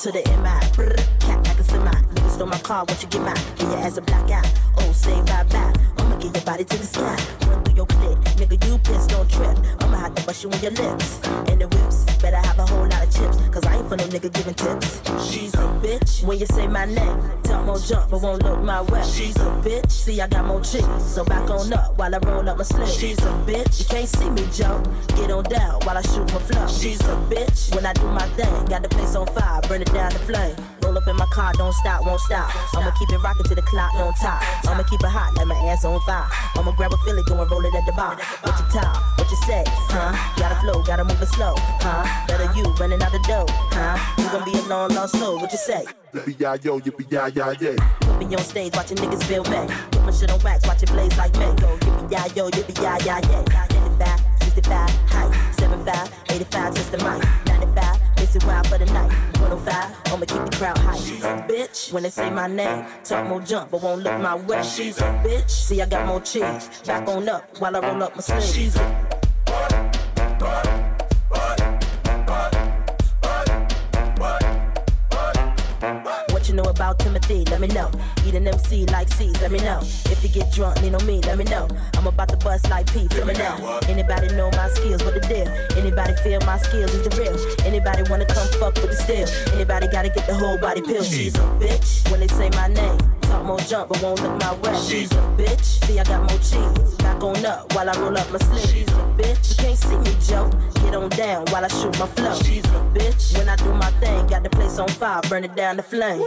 to the MI. Brr, cat like a semi. Nigga stole my car, won't you get mine? Get your ass a black eye. Oh, say bye-bye. I'ma get your body to the sky. Run through your clip. Nigga, you pissed, don't trip. I'ma have to bust you on your lips. And the whips, better have a whole lot of chips. Cause I ain't for no nigga giving tips. She's a bitch. When you say my name, tell more jump, but won't look my way. She's a bitch. See, I got more cheese. So back on up while I roll up my sleeve. She's a bitch. You can't see me jump. Get on down while I shoot my flow. She's a bitch. When I do my thing, got the place on fire, burn it down the flame. Roll up in my car, don't stop, won't stop. I'ma keep it rocking to the clock on top. I'ma keep it hot, like my ass on fire. I'ma grab a Philly, go and roll it at the bar. What you talk, what you say, huh? Gotta flow, gotta move it slow, huh? Better you running out the door, huh? You gon' be a long, lost soul, what you say? Yippee-yi-yo, yippee-yi-yi-yay. Put me on stage, watching niggas feel me. Put my shit on wax, watch it blaze like me. Go yippee-yi-yo, yippee-yi-yi-yay. 55, 65, height, 75, 85, just the mic. 95, it's it wild for the night. 105, I'ma keep the crowd hype. She's a bitch. When they say my name, talk more jump, but won't look my way. She's a bitch. See, I got more cheese. Back on up while I roll up my sleeve. She's a What you know about Timothy, let me know. Eat an MC like C's, let me know. If you get drunk, lean on me, let me know. I'm about to bust like P, let me know. Anybody know my skills, what the deal? Anybody feel my skills is the real? Anybody wanna come fuck with the steel? Anybody gotta get the whole body pill? She's a bitch. When they say my name, talk more jump, but won't look my way. She's a bitch. See, I got more cheese. Back on up while I roll up my sleeve. She's a bitch. You can't see me joke. Get on down while I shoot my flow. She's a bitch. When I do my thing, got the place on fire, burn it down the flame.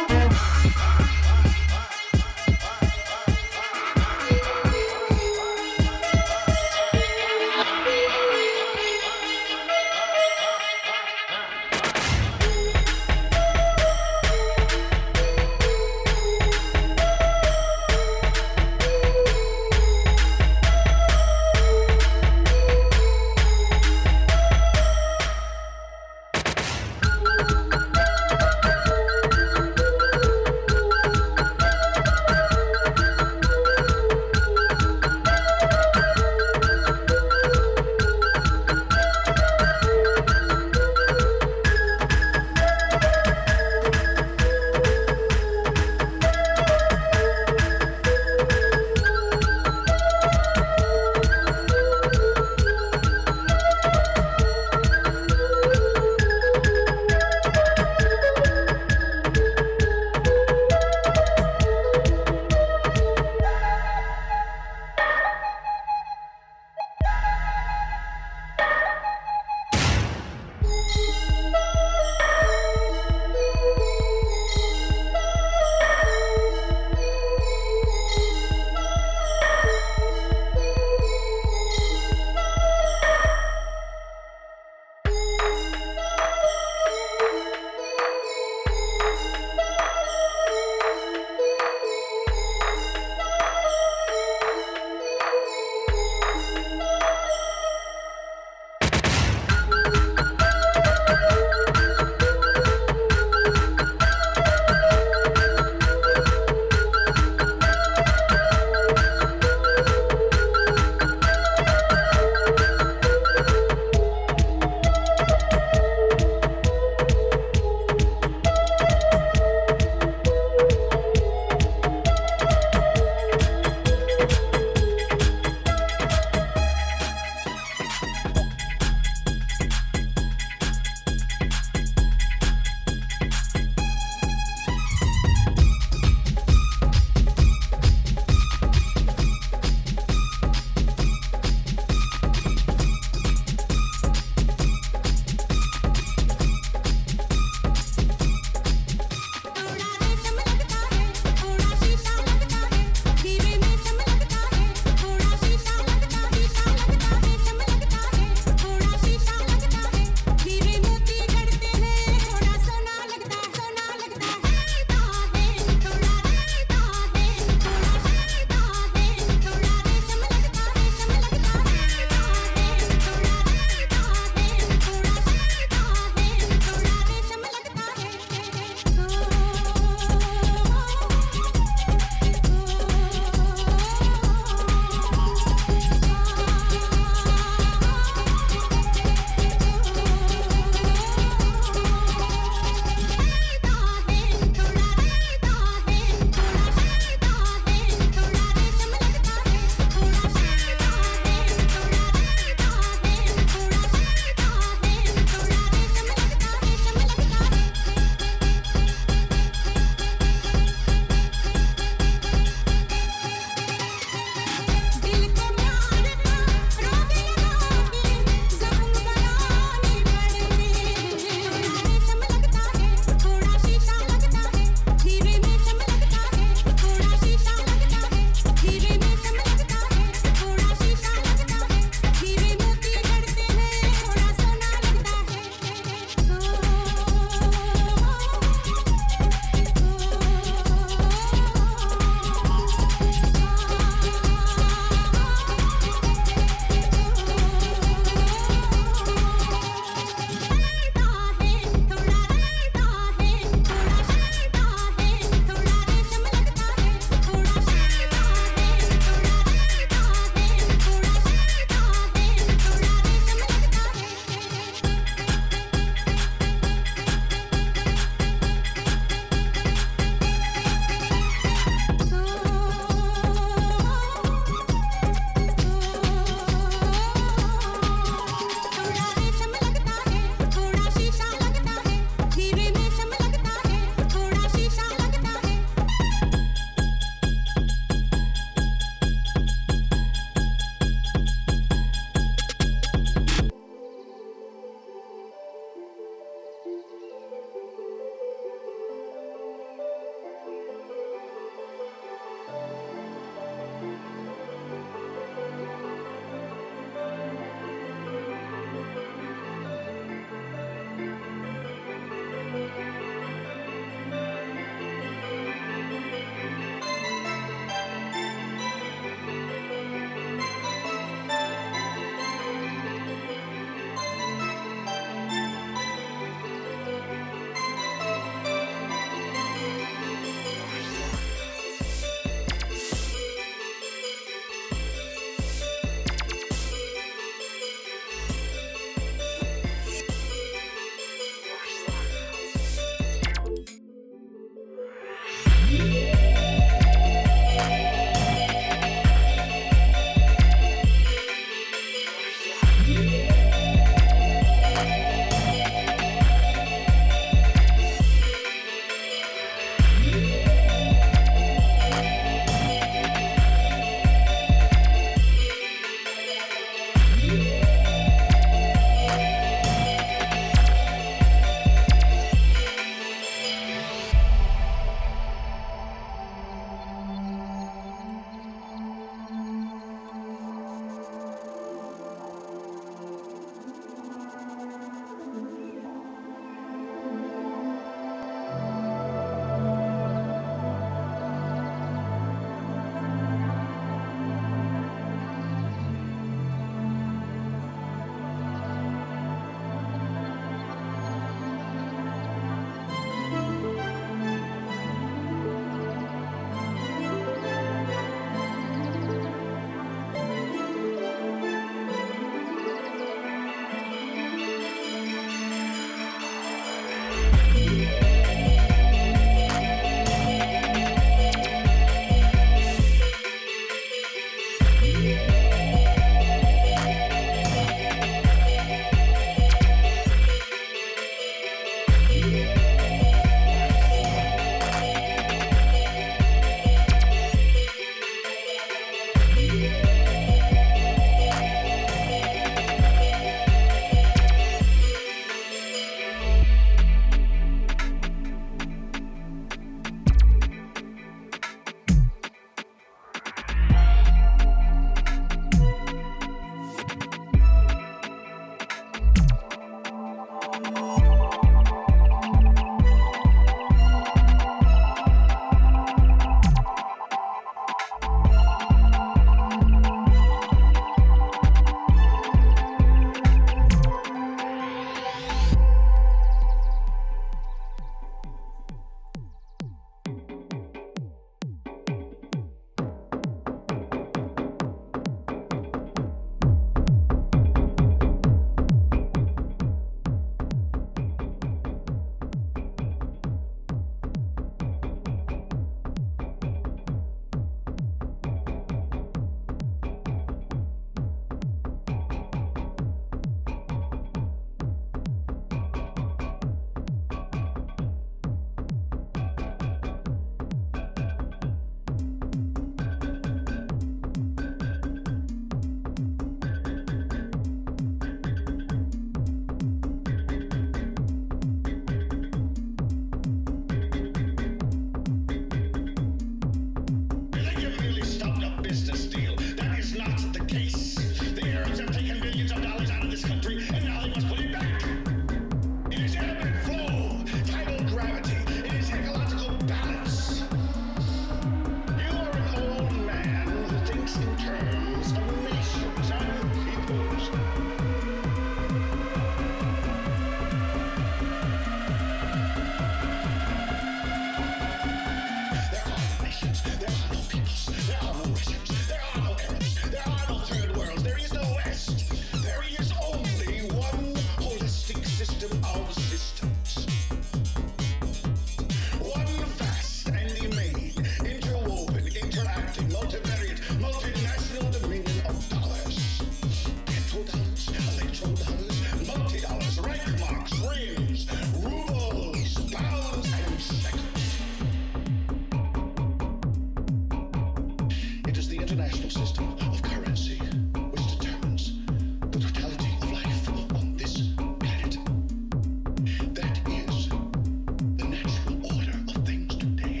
international system of currency which determines the totality of life on this planet. That is the natural order of things today.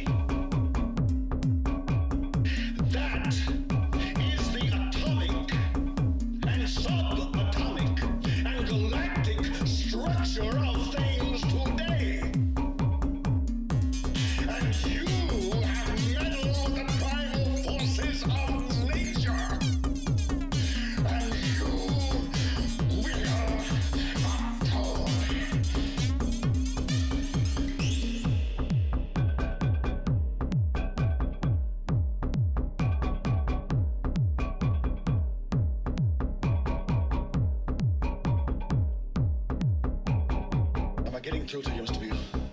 That is the atomic and subatomic and galactic structure of things today. And you have meddled with the primal forces of nature. And you will atone. Am I getting through to you, Mr. Beale?